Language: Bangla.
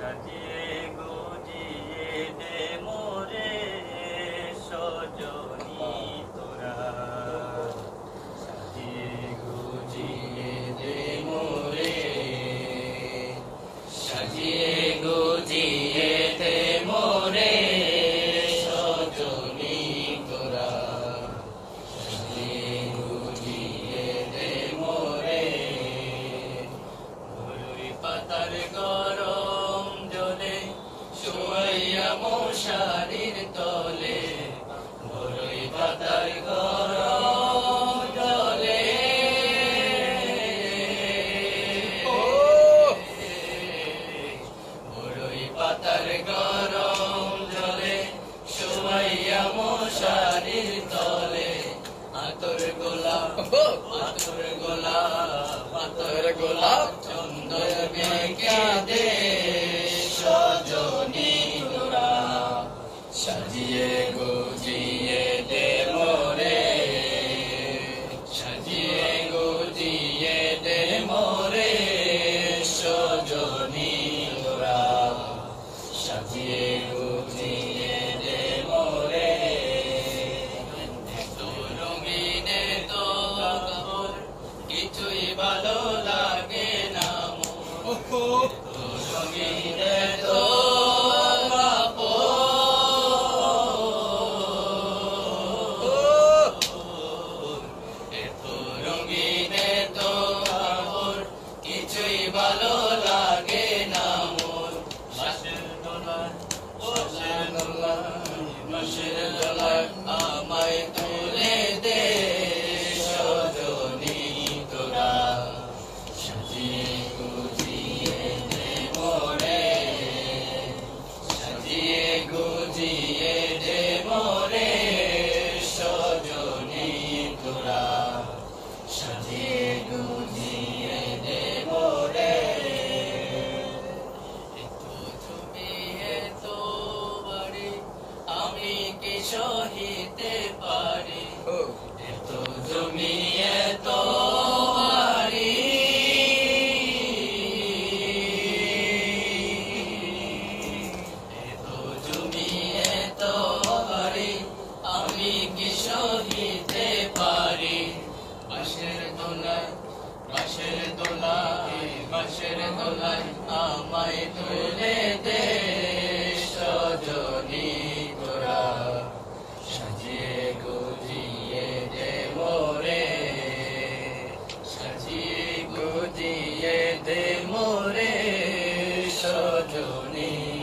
সাজিয়ে গুজিয়ে দে মোরে সজনী তোরা সাজিয়ে গুজিয়ে দে মোরে সাজিয়ে গুজিয়ে দে মোরে সজনী তোরা সাজিয়ে গুজিয়ে দে মোরে বরই পাতার গরম জলে শুয়াইয়া মশারির তলে বরই পাতার গরম জলে বরই পাতার গরম জলে শুয়াইয়া মশারির তলে আতর গোলাপ আতর গোলাপ চন্দন মেখে দে সজনী তোরা সাজিয়ে গুজিয়ে দে মোরে সাজিয়ে গুজিয়ে দে মোরে সজনী তোরা সাজিয়ে গুজিয়ে দে মোরে এত রঙিন তো কাপড় কিছুই ভালো লাগে না মোর এত রঙিন তো এত রঙিন তো কাপড় কিছুই ভালো লাগে না মোর বাঁশের দোলায় আমায় তুলে দে সজনী তোরা সাজিয়ে গুজিয়ে দে মোরে সাজিয়ে গুজিয়ে দে মোরে সজনী তোরা সাজিয়ে গুজিয়ে দে মোরে এত তুমি এত বাড়ি আমি কি সহিতে পারি এত জমি এত বাড়ি এত জমি এত বাড়ি আমি কি সহিতে পারি বাঁশের দোলায় আমায় তুলে দে সজনী তোরা সাজিয়ে গুজিয়ে দে মোরে সাজিয়ে গুজিয়ে দে মোরে সজনী